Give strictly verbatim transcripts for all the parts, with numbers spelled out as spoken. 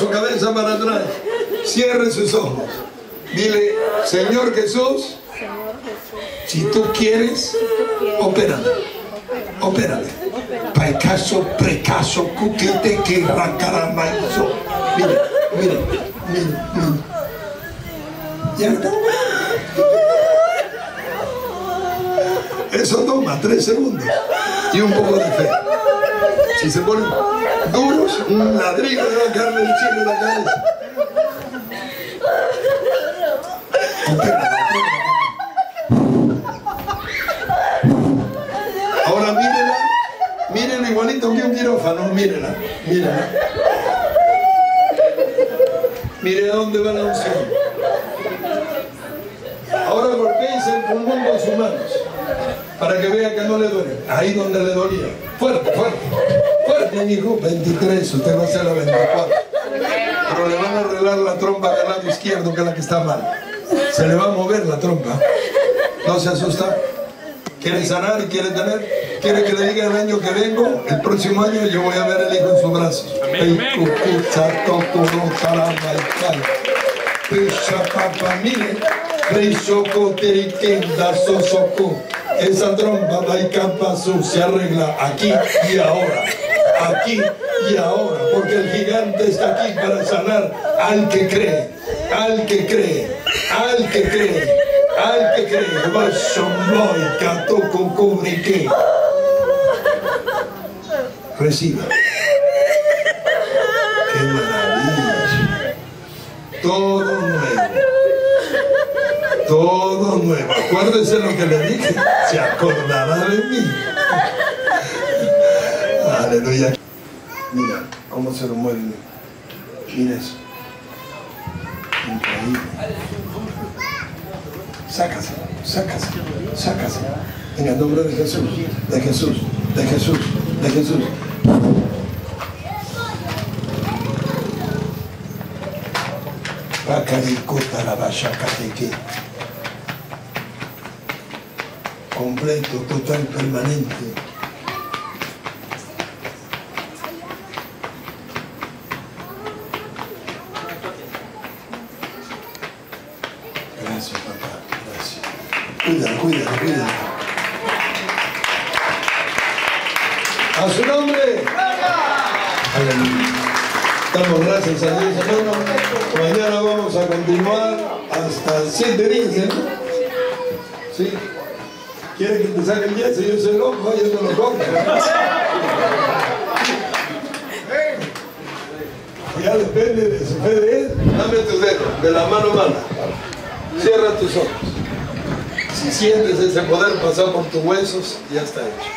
su cabeza para atrás. Cierre sus ojos. Dile, Señor Jesús, si tú quieres, opérame. Opérame. Paikaso, precaso, cuquete, que racaramaizo. Mire, mire, mire, mire. Ya está. Eso toma tres segundos y un poco de fe. Si se ponen duros, un ladrillo de la carne del cielo en la cabeza. Ahora mírela, mírela igualito que un quirófano, mírela, mírela. Mire a dónde va la unción. Ahora golpéese el pulmón con sus manos para que vea que no le duele. Ahí donde le dolía. Fuerte, fuerte, fuerte, mi hijo. veintitrés, usted va a ser la veinticuatro. Pero le van a arreglar la trompa del lado izquierdo, que es la que está mal. Se le va a mover la trompa. No se asusta. ¿Quiere sanar y quiere tener? ¿Quiere que le diga el año que vengo? El próximo año yo voy a ver el hijo en sus brazos. Mire, esa trompa se arregla aquí y ahora. Aquí y ahora. Porque el gigante está aquí para sanar al que cree. Al que cree. Al que cree. Al que cree. Vasomboy, Katoko, Kubrike. Reciba. ¡Qué maravilla! Todo nuevo. Todo nuevo. Acuérdese lo que le dije. Se acordará de mí. Aleluya. Mira cómo se lo mueve. Mira eso. Increíble. Sácase, sácase, sácase. En el nombre de Jesús, de Jesús, de Jesús, de Jesús. Completo, total, permanente. Gracias, papá, gracias. Cuídalo, cuídalo, cuídalo. A su nombre. Aleluya. Damos gracias a Dios, hermano. Mañana vamos a continuar hasta siete días, ¿eh? Sí. ¿Quiere que te saque el yeso? Yo soy loco, yo te lo compro. Ya depende de su fe de él. Dame tu dedo, de la mano mala. Cierra tus ojos. Si sientes ese poder pasar por tus huesos, ya está hecho.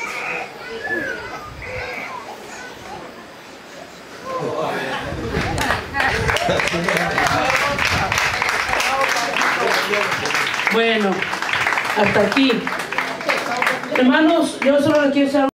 Bueno, hasta aquí. Hermanos, yo solo les quiero hacer